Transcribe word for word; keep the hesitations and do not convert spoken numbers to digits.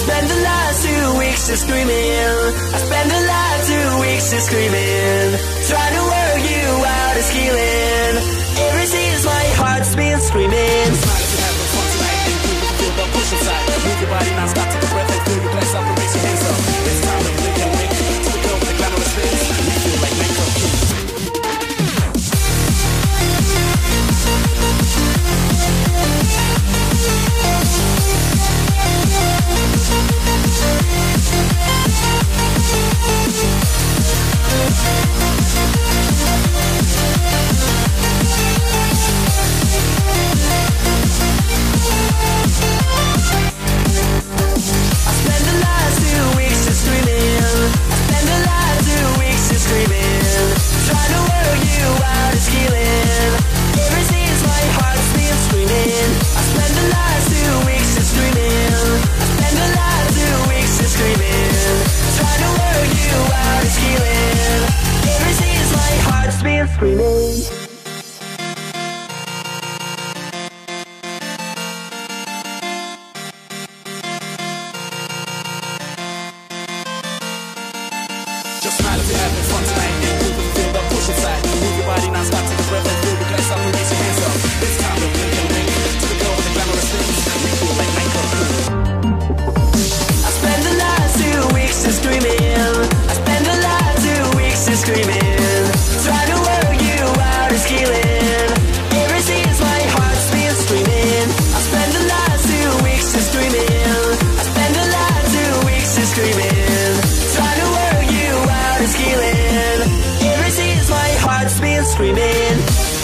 spend the last two weeks just screaming. I spend the last two weeks just screaming, trying to work you out as healing. Every sees my heart's been screaming. Smile if you're having fun tonight, and you can feel the push inside. Move your body non-stop, take a breath and feel your glass up and raise your hands up. It's time to blink and wink to the girl with the glamorous face. We feel like Nico. Screaming. Just smile if you're having fun tonight, and you can feel the push inside. Move your body non-stop, take a breath and feel your glass up and raise your hands up. It's time to blink and wink to the girl with the glamorous things. We feel like Nico. I spend the last two weeks just screaming. I spend the last two weeks just screaming, trying to work you out as healing. Every sees my heart's been screaming. I spend the last two weeks just screaming. I spend the last two weeks just screaming, trying to work you out as healing. Every sees my heart's been screaming.